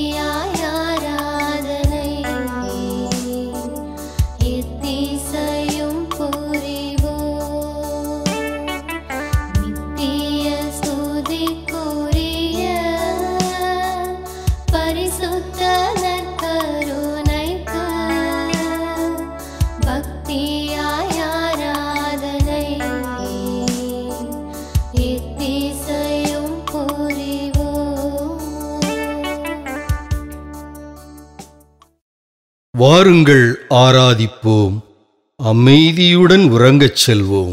வாருங்கள் ஆராதிப்போம், அமைதியுடன் உறங்கச் செல்வோம்.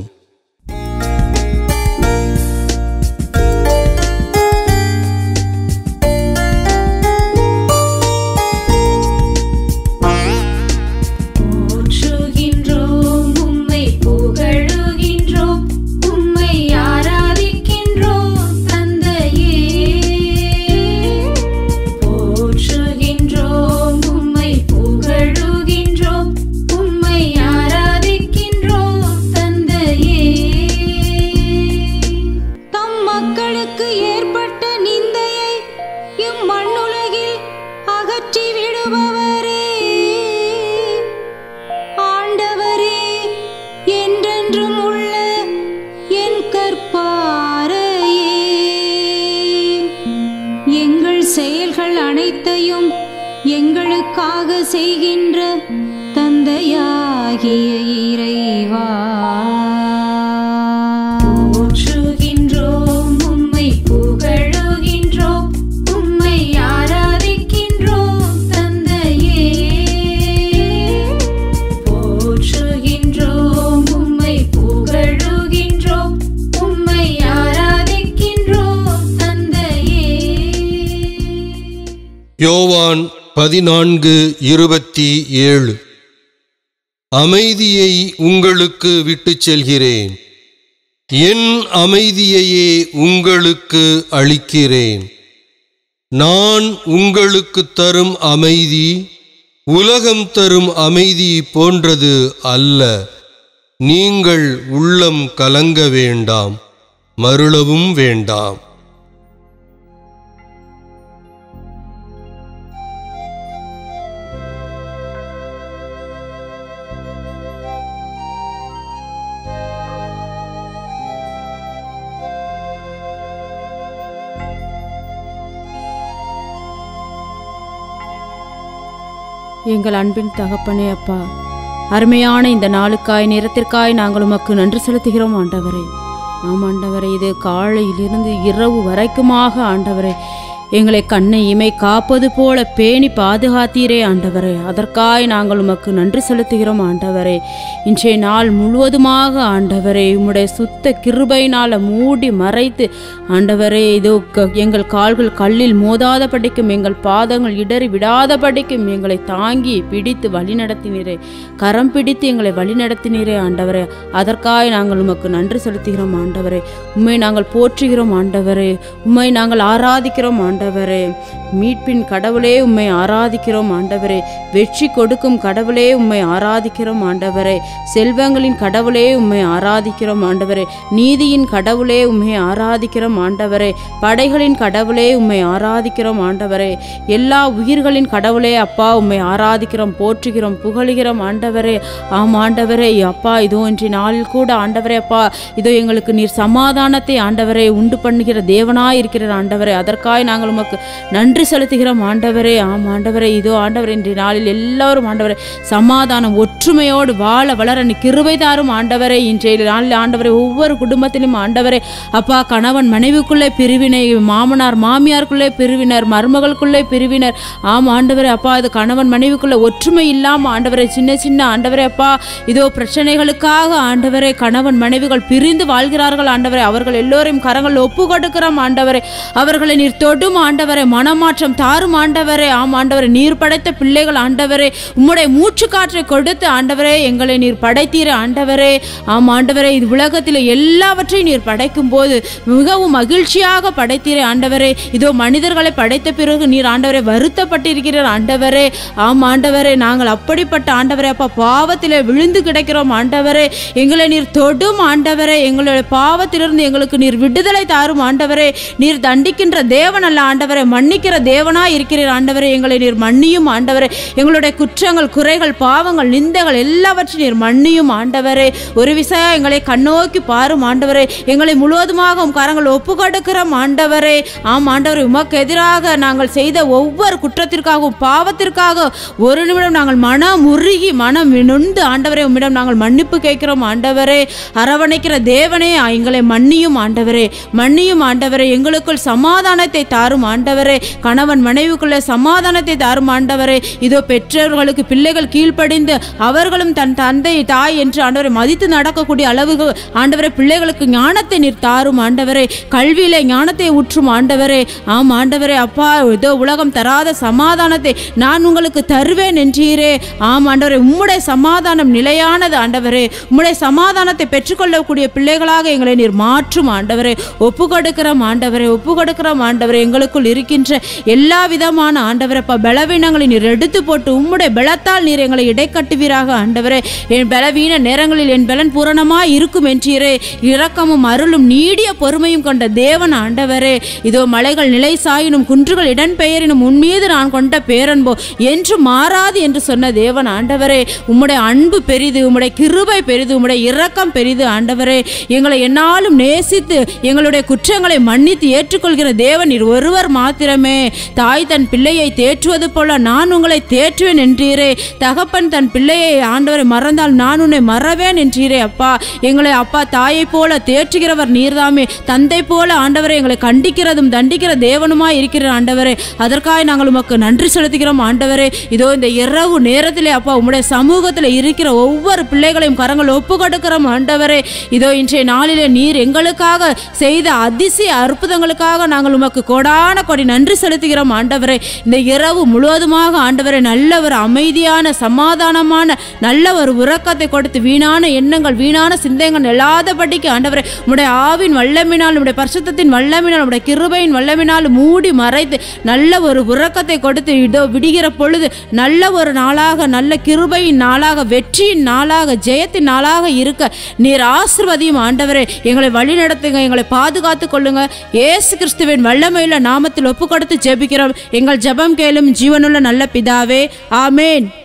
செயல்கள் அனைத்தையும் எங்களுக்காக செய்கின்ற தந்தையாகிய இறைவா, போற்றுகின்றோம், உம்மை புகழுகின்றோம், உம்மை ஆராதிக்கின்றோம் தந்தையே. போற்றுகின்றோம், உம்மை புகழுகின்றோம், உம்மை ஆராதிக்கின்றோம் தந்தையே. யோவான் 14:27. அமைதியை உங்களுக்கு விட்டுச் செல்கிறேன், என் அமைதியையே உங்களுக்கு அளிக்கிறேன். நான் உங்களுக்கு தரும் அமைதி உலகம் தரும் அமைதி போன்றது அல்ல. நீங்கள் உள்ளம் கலங்க வேண்டாம், மருளவும் வேண்டாம். எங்கள் அன்பின் தகப்பனே அப்பா, அருமையான இந்த நாளுக்காய் நேரத்திற்காய் நாங்கள் உமக்கு நன்றி செலுத்துகிறோம் ஆண்டவரே. ஆம் ஆண்டவரே, இது காலையிலிருந்து இரவு வரைக்குமாக ஆண்டவரே எங்களை கண்ணை இமை காப்பது போல பேணி பாதுகாத்தீரே ஆண்டவரே. அதற்காய் நாங்கள் உமக்கு நன்றி செலுத்துகிறோம் ஆண்டவரே. இன்றைய நாள் முழுவதுமாக ஆண்டவரே உம்முடைய சுத்த கிருபையினால் மூடி மறைத்து ஆண்டவரே இதோ எங்கள் கால்கள் கல்லில் மோதாத படிக்கும், எங்கள் பாதங்கள் இடறி விடாத படிக்கும் எங்களை தாங்கி பிடித்து வழி நடத்தினீரே, கரம் பிடித்து எங்களை வழி நடத்தினீரே ஆண்டவரே. அதற்காய் நாங்கள் உமக்கு நன்றி செலுத்துகிறோம் ஆண்டவரே. உம்மை நாங்கள் போற்றுகிறோம் ஆண்டவரே, உம்மை நாங்கள் ஆராதிக்கிறோம் ஆண்டவரே. மீட்பின் கடவுளே உம்மை ஆராதிக்கிறோம் ஆண்டவரே. வெற்றி கொடுக்கும் கடவுளே உம்மை ஆராதிக்கிறோம் ஆண்டவரே. செல்வங்களின் கடவுளே உம்மை ஆராதிக்கிறோம் ஆண்டவரே. நீதியின் கடவுளே உம்மை ஆராதிக்கிறோம் ஆண்டவரே. படைகளின் கடவுளே உம்மை ஆராதிக்கிறோம் ஆண்டவரே. எல்லா உயிர்களின் கடவுளே அப்பா உம்மை ஆராதிக்கிறோம், போற்றுகிறோம், புகழுகிறோம் ஆண்டவரே. ஆம் ஆண்டவரே அப்பா, இதோ இன்றைய நாளில் கூட ஆண்டவரே அப்பா இதோ எங்களுக்கு நீர் சமாதானத்தை ஆண்டவரே உண்டு பண்ணுகிற தேவனாய் இருக்கிற ஆண்டவரே. அதற்காக நாங்கள் உமக்கு நன்றி செலுத்துகிறோம் ஆண்டவரே. ஆம் ஆண்டவரே, இதோ ஆண்டவரே இன்றைய நாளில் எல்லாரும் ஆண்டவரே சமாதானம் ஒற்றுமையோடு வாழ வளர கிருபை தாரும் ஆண்டவரே. இன்றைய நாளில் ஆண்டவரே ஒவ்வொரு குடும்பத்திலும் ஆண்டவரே அப்பா கணவன் மனைவிக்குள்ளே பிரிவினை, மாமனார் மாமியாருக்குள்ளே பிரிவினர், மருமகளுக்குள்ளே பிரிவினர். ஆம் ஆண்டவரே அப்பா, இது கணவன் மனைவிக்குள்ளே ஒற்றுமை இல்லாமல் ஆண்டவரே சின்ன சின்ன ஆண்டவரே அப்பா இதோ பிரச்சனைகளுக்காக ஆண்டவரே கணவன் மனைவிகள் பிரிந்து வாழ்கிறார்கள் ஆண்டவரே. அவர்கள் எல்லோரையும் கரங்கள் ஒப்பு கொடுக்கிறோம் ஆண்டவரே. அவர்களை நீர் தொடும் ஆண்டவரே, மனமாற்றம் தாரும் ஆண்டவரே. ஆம் ஆண்டவரே, நீர் படைத்த பிள்ளைகள் ஆண்டவரே உம்முடைய மூச்சு காற்றை கொடுத்து ஆண்டவரே எங்களை நீர் படைத்தீர ஆண்டவரே. ஆம் ஆண்டவரே, இது உலகத்தில் எல்லாவற்றையும் நீர் படைக்கும் போது மிகவும் மகிழ்ச்சியாக படைத்தீர ஆண்டவரே. இதோ மனிதர்களை படைத்த பிறகு நீர் ஆண்டவரே வருத்தப்பட்டிருக்கிறார் ஆண்டவரே. ஆம் ஆண்டவரே, நாங்கள் அப்படிப்பட்ட ஆண்டவரே அப்பா பாவத்திலே விழுந்து கிடக்கிறோம் ஆண்டவரே. எங்களை நீர் தொடும் ஆண்டவரே. எங்களுடைய பாவத்திலிருந்து எங்களுக்கு நீர் விடுதலை தாரும் ஆண்டவரே. நீர் தண்டிக்கின்ற தேவன் அல்ல ஆண்டவரை மன்னிக்கிற தேவனாய் இருக்கிறீர் ஆண்டவரே. எங்களை நீர் மன்னியும் ஆண்டவரே. எங்களுடைய குற்றங்கள், குறைகள், பாவங்கள், நிந்தைகள் எல்லாவற்றையும் நீர் மன்னியும் ஆண்டவரே. ஒரு விசையா எங்களை கண்ணோக்கி பாரும் ஆண்டவரே. எங்களை முழுவதுமாக கரங்கள் ஒப்பு கொடுக்கிறோம் ஆண்டவரே. ஆம் ஆண்டவரே, உமக்கு எதிராக நாங்கள் செய்த ஒவ்வொரு குற்றத்திற்காகவும் பாவத்திற்காக ஒரு நிமிடம் நாங்கள் மனம் உருகி மனம் நொந்து ஆண்டவரே உம்மிடம் நாங்கள் மன்னிப்பு கேட்கிறோம் ஆண்டவரே. அரவணைக்கிற தேவனே, எங்களை மன்னியும் ஆண்டவரே, மன்னியும் ஆண்டவரே. எங்களுக்குள் சமாதானத்தை தாரும் ஆண்டவரே. கணவன் மனைவிக்குள்ளே சமாதானத்தை தாரும் ஆண்டவரே. இதோ பெற்றோர்களுக்கு பிள்ளைகள் கீழ்ப்படிந்து அவர்களும் தன் தந்தை தாய் என்று ஆண்டவரை மதித்து நடக்கக்கூடிய அளவுக்கு ஆண்டவரே பிள்ளைகளுக்கு ஞானத்தை நீர் தாரும் ஆண்டவரே. கல்வியிலே ஞானத்தை ஊற்றும் ஆண்டவரே. ஆம் ஆண்டவரே, அப்பா இதோ உலகம் தராத சமாதானத்தை நான் உங்களுக்கு தருவேன் என்றீரே. ஆம் ஆண்டவரே, உம்முடைய சமாதானம் நிலையானது ஆண்டவரே. உம்முடைய சமாதானத்தை பெற்றுக்கொள்ளக்கூடிய பிள்ளைகளாக எங்களை நீர் மாற்றும் ஆண்டவரே. ஒப்பு கொடுக்கிறோம் ஆண்டவரே, ஒப்பு கொடுக்கிறோம் ஆண்டவரே. எங்களுக்குள் இருக்கின்ற எல்லா விதமான ஆண்டவரே பலவீனங்களை நீர் எடுத்து போட்டு உம்முடைய பலத்தால் நீர் எங்களை இடைக்கட்டுவீராக ஆண்டவரே. என் பலவீன நேரங்களில் என் பலன் பூரணமாய் இருக்கும் என்றீரே. இரக்கமும் அருளும் நீடிய பொறுமையும் கொண்ட தேவன் ஆண்டவரே. இதோ மலைகள் நிலை சாயினும் குன்றுகள் இடன்பெயரினும் உன்மீது நான் கொண்ட பேரன்போ என்று மாறாது என்று சொன்ன தேவன் ஆண்டவரே. உம்முடைய அன்பு பெரிது, உம்முடைய கிருபை பெரிது, உம்முடைய இரக்கம் பெரிது ஆண்டவரே. எங்களை என்னாலும் நேசித்து எங்களுடைய குற்றங்களை மன்னித்து ஏற்றுக்கொள்கிற தேவன் நீர் ஒருவர் மாத்திரமே. தாய் தன் பிள்ளையை தேற்றுவது போல நான் உங்களை தேற்றுவேன் என்றீரே. தகப்பன் தன் பிள்ளையை ஆண்டவரை மறந்தால் நான் உன்னை மறவேன் என்றீரே. அப்பா, எங்களை அப்பா தாயை போல தேற்றுகிறவர் நீர்தாமே. தந்தை போல ஆண்டவரை எங்களை கண்டிக்கிறதும் தண்டிக்கிற தேவனுமாய் இருக்கிற ஆண்டவரே. அதற்காக நாங்கள் உமக்கு நன்றி செலுத்துகிறோம் ஆண்டவரே. இதோ இந்த இரவு நேரத்திலே அப்பா உம்முடைய சமூகத்தில் இருக்கிற ஒவ்வொரு பிள்ளைகளையும் கரங்கள் ஒப்பு கொடுக்கிறோம் ஆண்டவரே. இதோ இன்றைய நாளிலே நீர் எங்களுக்காக செய்த அதிசய அற்புதங்களுக்காக நாங்கள் உமக்கு கோடான கோடி நன்றி செலுத்துகிறோம் ஆண்டவரே. இந்த இரவு முழுவதுமாக ஆண்டவரே நல்ல ஒரு அமைதியான சமாதானமான நல்ல ஒரு உறக்கத்தை கொடுத்து வீணான எண்ணங்கள் வீணான சிந்தைகள் இல்லாதபடிக்கு ஆண்டவரே உம்முடைய ஆவின் வல்லமினால் உம்முடைய பரிசுத்தத்தின் வல்லமினால் உம்முடைய கிருபையின் வல்லமினால் மூடி மறைத்து நல்ல ஒரு உறக்கத்தை கொடுத்து இதோ விடுகிற பொழுது நல்ல ஒரு நாளாக, நல்ல கிருபையின் நாளாக, வெற்றியின் நாளாக, ஜெயத்தின் நாளாக இருக்க நீர் ஆசீர்வதியும் ஆண்டவரே. எங்களை வழி நடத்துங்க, எங்களை பாதுகாத்து கொள்ளுங்க. இயேசு கிறிஸ்துவின் வல்லமையுள்ள நாமத்தில் ஒப்பு கொடுத்து ஜெபிக்கிறோம். எங்கள் ஜெபம் கேளும் ஜீவனுள்ள நல்ல பிதாவே. ஆமேன்.